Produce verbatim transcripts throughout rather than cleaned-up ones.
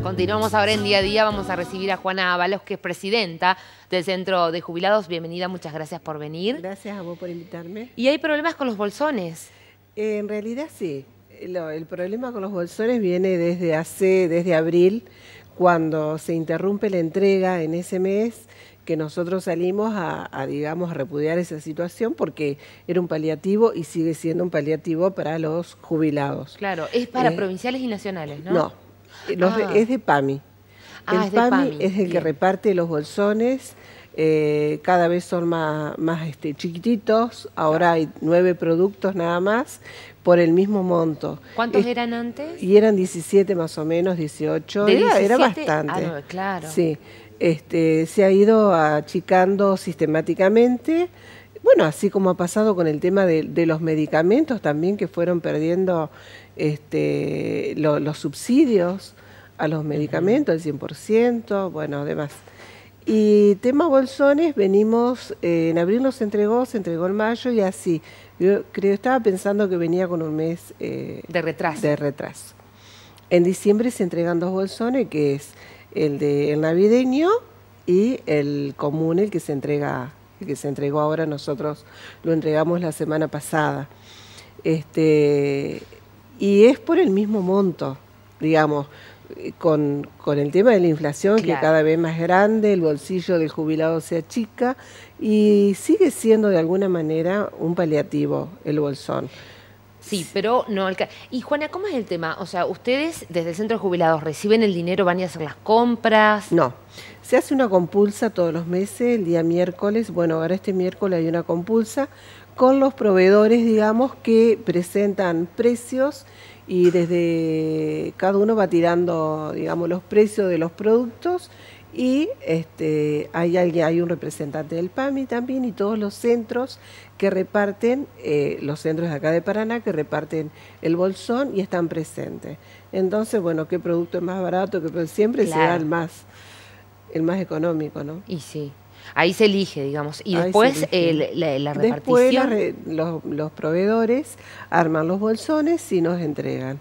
Continuamos ahora en Día a Día. Vamos a recibir a Juana Ábalos, que es presidenta del Centro de Jubilados. Bienvenida, muchas gracias por venir. Gracias a vos por invitarme. ¿Y hay problemas con los bolsones? Eh, en realidad sí. Lo, el problema con los bolsones viene desde hace, desde abril, cuando se interrumpe la entrega en ese mes, que nosotros salimos a, a, digamos, a repudiar esa situación porque era un paliativo y sigue siendo un paliativo para los jubilados. Claro, es para eh, provinciales y nacionales, ¿no? No, los, ah. es de PAMI. Ah, el es de PAMI, PAMI es el Bien. que reparte los bolsones. Eh, cada vez son más, más este, chiquititos, ahora hay nueve productos nada más, por el mismo monto. ¿Cuántos es, eran antes? Y eran diecisiete más o menos, dieciocho, era, diecisiete era bastante. Ah, no, claro. Sí, este, se ha ido achicando sistemáticamente, bueno, así como ha pasado con el tema de, de los medicamentos también, que fueron perdiendo este, lo, los subsidios a los medicamentos, el cien por ciento, bueno, además. Y tema bolsones, venimos, eh, en abril nos entregó, se entregó en mayo y así. Yo creo, estaba pensando que venía con un mes eh, de retraso. de retraso. En diciembre se entregan dos bolsones, que es el de el navideño y el común, el que se entrega, el que se entregó ahora, nosotros lo entregamos la semana pasada. Este, y es por el mismo monto, digamos. Con, con el tema de la inflación, claro, que cada vez más grande, el bolsillo del jubilado se achica y sigue siendo de alguna manera un paliativo el bolsón. Sí, pero no alcanza. Y Juana, ¿cómo es el tema? O sea, ustedes desde el Centro de Jubilados reciben el dinero, van a hacer las compras. No, se hace una compulsa todos los meses, el día miércoles, bueno, ahora este miércoles hay una compulsa con los proveedores, digamos, que presentan precios y desde cada uno va tirando, digamos, los precios de los productos y este, hay alguien, hay un representante del PAMI también y todos los centros que reparten, eh, los centros de acá de Paraná que reparten el bolsón y están presentes. Entonces, bueno, ¿qué producto es más barato? Que siempre claro, se da el más, el más económico, ¿no? Y sí. Ahí se elige, digamos. Y Ahí después eh, la, la repartición. Después la re, los, los proveedores arman los bolsones y nos entregan.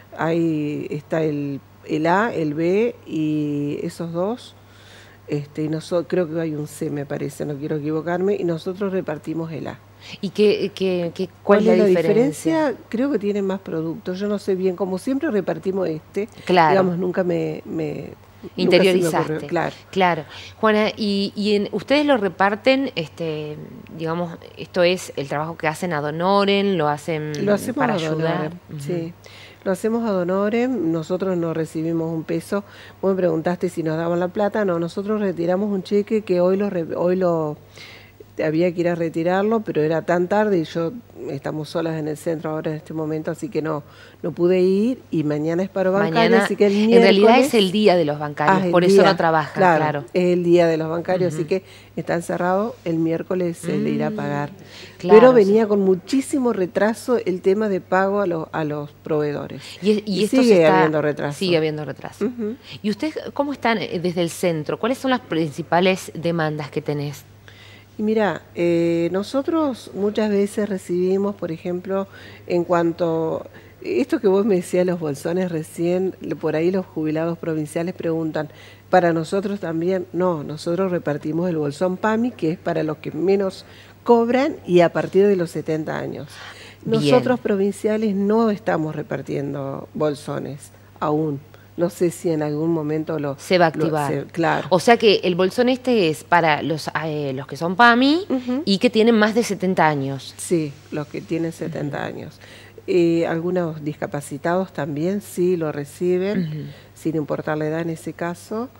Ahí está el, el A, el B y esos dos. Este, y nosotros, creo que hay un C, me parece, no quiero equivocarme, y nosotros repartimos el A. ¿Y qué, qué, qué, cuál, cuál es la, la diferencia? diferencia? Creo que tienen más productos. Yo no sé bien, como siempre repartimos este. Claro. Digamos, nunca me... me Interiorizaste. Claro. Claro. Juana, y, y en, ustedes lo reparten, este, digamos, esto es el trabajo que hacen ad honorem, lo hacen lo hacemos para ad ayudar. Uh-huh. Sí, lo hacemos ad honorem, nosotros no recibimos un peso. Vos me preguntaste si nos daban la plata, no, nosotros retiramos un cheque que hoy lo, hoy lo había que ir a retirarlo, pero era tan tarde y yo estamos solas en el centro ahora en este momento, así que no no pude ir y mañana es paro bancario, mañana, así que el miércoles... En realidad es el día de los bancarios, ah, por día, eso no trabajan, claro, claro. Es el día de los bancarios, uh-huh. así que están cerrados, el miércoles se mm, le irá a pagar. Claro, pero venía sí. con muchísimo retraso el tema de pago a, lo, a los proveedores. Y, y, y esto sigue se está, habiendo retraso. Sigue habiendo retraso. Uh-huh. ¿Y ustedes cómo están desde el centro? ¿Cuáles son las principales demandas que tenés? Y mira, eh, nosotros muchas veces recibimos, por ejemplo, en cuanto... Esto que vos me decías, los bolsones recién, por ahí los jubilados provinciales preguntan, ¿para nosotros también? No, nosotros repartimos el bolsón PAMI, que es para los que menos cobran y a partir de los setenta años. Nosotros Bien. provinciales no estamos repartiendo bolsones aún. No sé si en algún momento lo... Se va a activar. Lo, se, claro. O sea que el bolsón este es para los, eh, los que son PAMI uh-huh. y que tienen más de setenta años. Sí, los que tienen setenta uh-huh. años. Eh, algunos discapacitados también sí lo reciben, uh-huh. sin importar la edad en ese caso.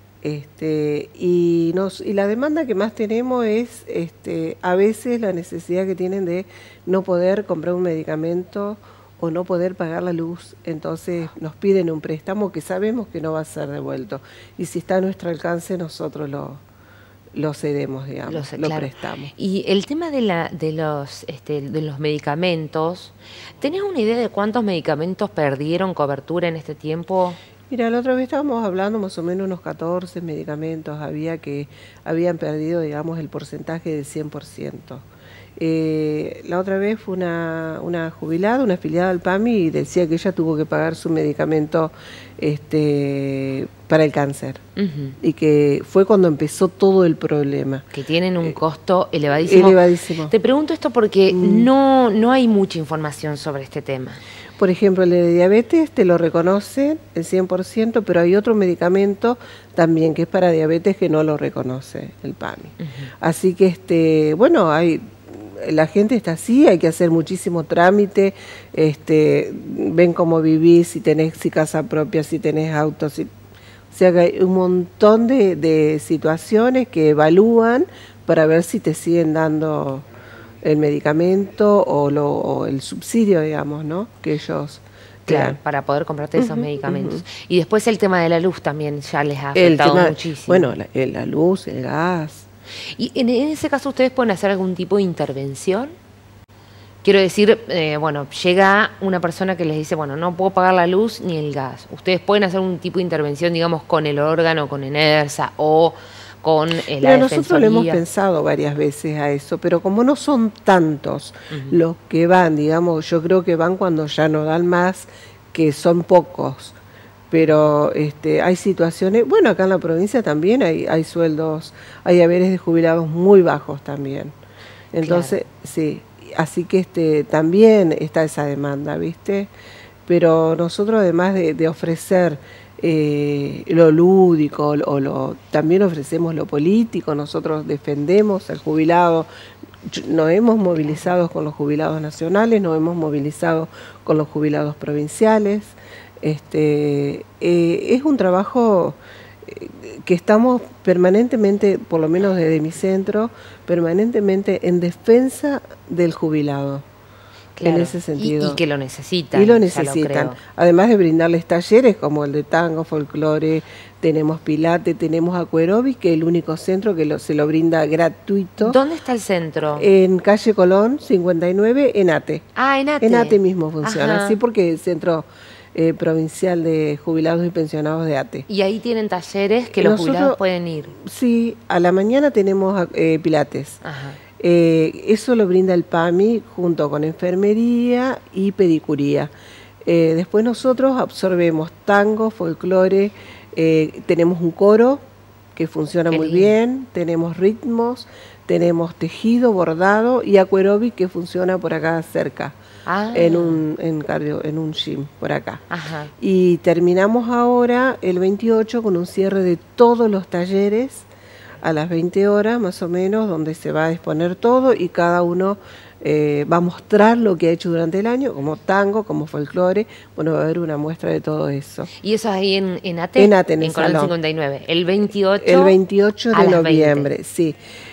Este, y, nos, y la demanda que más tenemos es este, a veces la necesidad que tienen de no poder comprar un medicamento o no poder pagar la luz, entonces nos piden un préstamo que sabemos que no va a ser devuelto. Y si está a nuestro alcance, nosotros lo... lo cedemos, digamos, lo, lo claro. prestamos. Y el tema de, la, de, los, este, de los medicamentos, ¿tenés una idea de cuántos medicamentos perdieron cobertura en este tiempo? Mira, la otra vez estábamos hablando más o menos unos catorce medicamentos había que habían perdido, digamos, el porcentaje del cien por ciento. Eh, la otra vez fue una, una jubilada, una afiliada al PAMI, y decía que ella tuvo que pagar su medicamento este, para el cáncer. Uh-huh. Y que fue cuando empezó todo el problema. Que tienen un costo elevadísimo. Elevadísimo. Te pregunto esto porque mm. no, no hay mucha información sobre este tema. Por ejemplo, el de diabetes te lo reconoce el cien por ciento, pero hay otro medicamento también que es para diabetes que no lo reconoce el PAMI. Uh-huh. Así que, este, bueno, hay... la gente está así, hay que hacer muchísimo trámite, este, ven cómo vivís, si tenés si casa propia, si tenés auto, si, o sea que hay un montón de, de situaciones que evalúan para ver si te siguen dando el medicamento o, lo, o el subsidio, digamos, ¿no? Que ellos... Claro, para poder comprarte esos uh-huh, medicamentos. Uh-huh. Y después el tema de la luz también ya les ha afectado tema, muchísimo. Bueno, la, la luz, el gas... ¿Y en, en ese caso ustedes pueden hacer algún tipo de intervención? Quiero decir, eh, bueno, llega una persona que les dice, bueno, no puedo pagar la luz ni el gas. ¿Ustedes pueden hacer un tipo de intervención, digamos, con el órgano, con ENERSA o con eh, la Mira, nosotros lo hemos pensado varias veces a eso, pero como no son tantos uh-huh. los que van, digamos, yo creo que van cuando ya no dan más, que son pocos. Pero este, hay situaciones, bueno, acá en la provincia también hay, hay sueldos, hay haberes de jubilados muy bajos también. Entonces, claro. sí, así que este, también está esa demanda, ¿viste? Pero nosotros además de, de ofrecer eh, lo lúdico, o lo, también ofrecemos lo político, nosotros defendemos al jubilado, nos hemos movilizado con los jubilados nacionales, nos hemos movilizado con los jubilados provinciales. Este, eh, es un trabajo que estamos permanentemente, por lo menos desde mi centro, permanentemente en defensa del jubilado. Claro, en ese sentido. Y, y que lo necesitan. Y lo necesitan. Lo Además de brindarles talleres como el de tango, folclore, tenemos pilates, tenemos acueróbic, que es el único centro que lo, se lo brinda gratuito. ¿Dónde está el centro? En calle Colón, cincuenta y nueve, en ATE. Ah, en ATE. En ATE mismo funciona, Ajá. sí, porque el centro... Eh, provincial de jubilados y pensionados de ATE. ¿Y ahí tienen talleres que los Nosotros, jubilados pueden ir? Sí, a la mañana tenemos eh, pilates. Ajá. Eh, eso lo brinda el PAMI junto con enfermería y pedicuría. Eh, después nosotros absorbemos tango, folclore, eh, tenemos un coro que funciona Qué muy lindo. bien, tenemos ritmos, tenemos tejido, bordado y acueróbic que funciona por acá cerca. Ah. En un en cardio, en un gym por acá. Ajá. Y terminamos ahora el veintiocho con un cierre de todos los talleres a las veinte horas más o menos, donde se va a exponer todo y cada uno eh, va a mostrar lo que ha hecho durante el año, como tango, como folclore. Bueno, va a haber una muestra de todo eso. ¿Y eso ahí en, en ATE? En ATE, en, en Colón cincuenta y nueve. El veintiocho. El veintiocho de noviembre, veinte. Sí.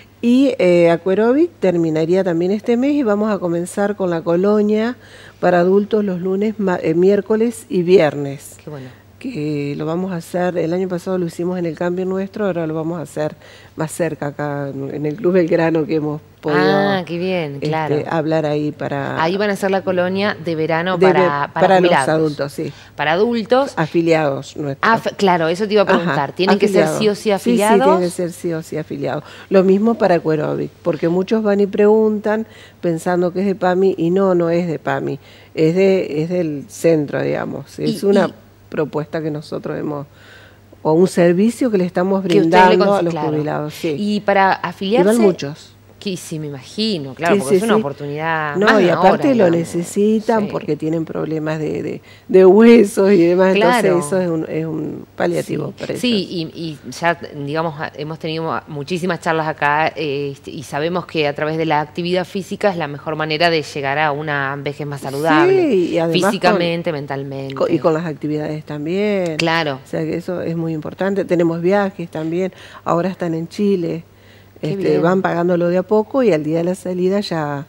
Y eh, Acueróbic terminaría también este mes y vamos a comenzar con la colonia para adultos los lunes, eh, miércoles y viernes. Qué bueno. Que lo vamos a hacer, el año pasado lo hicimos en el Cambio Nuestro, ahora lo vamos a hacer más cerca acá en el Club Belgrano, que hemos podido ah, qué bien, este, claro. hablar ahí para... Ahí van a hacer la colonia de verano de, para, para, para los adultos, sí. Para adultos. Afiliados nuestros. Ah, claro, eso te iba a preguntar. Ajá, ¿Tienen afiliados. que ser sí o sí afiliados? Sí, sí, tienen que ser sí o sí afiliados. Lo mismo para Acueróbic, porque muchos van y preguntan pensando que es de PAMI y no, no es de PAMI. Es, de, es del centro, digamos. Es y, una... Y, propuesta que nosotros hemos, o un servicio que le estamos brindando a los claro. jubilados. Sí. Y para afiliarse... Y van muchos. Que sí, me imagino, claro, sí, porque sí, es una sí. oportunidad. No, más y aparte ahora, lo necesitan sí. porque tienen problemas de, de, de huesos y demás, claro. Entonces eso es un, es un paliativo sí. para ellos. Sí, y, y ya, digamos, hemos tenido muchísimas charlas acá eh, y sabemos que a través de la actividad física es la mejor manera de llegar a una vejez más saludable. Sí, y además físicamente, con, mentalmente. Con, y con las actividades también. Claro. O sea que eso es muy importante. Tenemos viajes también, ahora están en Chile. Este, van pagándolo de a poco y al día de la salida ya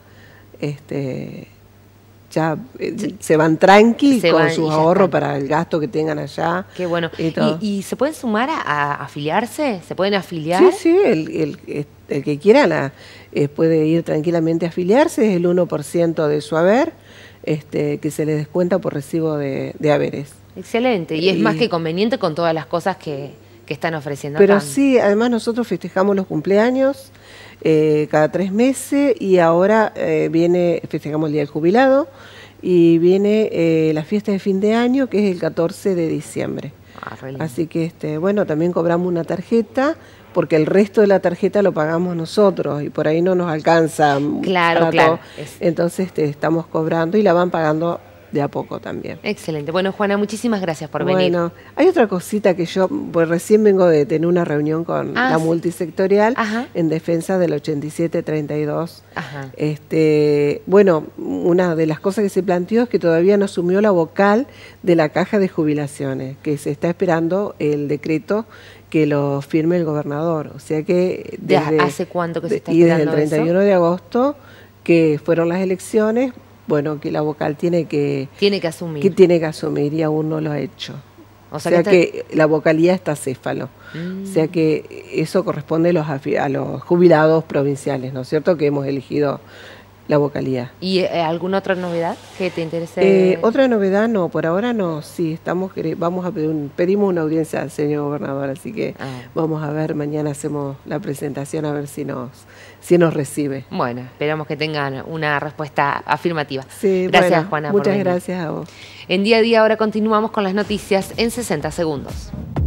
este ya eh, se van tranqui se con van, sus ahorros para el gasto que tengan allá. Qué bueno. Y, ¿Y, y se pueden sumar a, a afiliarse? ¿Se pueden afiliar? Sí, sí, el, el, el que quiera la, eh, puede ir tranquilamente a afiliarse, es el uno por ciento de su haber, este, que se le descuenta por recibo de, de haberes. Excelente, y es y, más que conveniente con todas las cosas que... que están ofreciendo Pero acá. sí, además nosotros festejamos los cumpleaños eh, cada tres meses y ahora eh, viene, festejamos el Día del Jubilado y viene eh, la fiesta de fin de año, que es el catorce de diciembre. Ah, re lindo. Así que, este, bueno, también cobramos una tarjeta, porque el resto de la tarjeta lo pagamos nosotros y por ahí no nos alcanza. Claro, para claro. todo. Es... Entonces este, estamos cobrando y la van pagando de a poco también. Excelente. Bueno, Juana, muchísimas gracias por bueno, venir. Bueno, hay otra cosita que yo, pues recién vengo de tener una reunión con ah, la sí. multisectorial Ajá. en defensa del ochenta y siete treinta y dos. Ajá. Este, bueno, una de las cosas que se planteó es que todavía no asumió la vocal de la caja de jubilaciones, que se está esperando el decreto que lo firme el gobernador. O sea que desde, ¿hace cuánto que se está y esperando desde el treinta y uno eso? de agosto, que fueron las elecciones, bueno, que la vocal tiene que tiene que asumir. Que tiene que asumir y aún no lo ha hecho. O sea, o sea que, está... que la vocalía está céfalo. Mm. O sea que eso corresponde a los, a los jubilados provinciales, ¿no es cierto? Que hemos elegido la vocalía. ¿Y eh, alguna otra novedad que te interese? Eh, otra novedad no, por ahora no. Sí, estamos vamos a pedir un, pedimos una audiencia al señor gobernador, así que ah. vamos a ver, mañana hacemos la presentación a ver si nos si nos recibe. Bueno, esperamos que tengan una respuesta afirmativa. Sí, gracias, bueno, Juana. Muchas por gracias a vos. En Día a Día ahora continuamos con las noticias en sesenta segundos.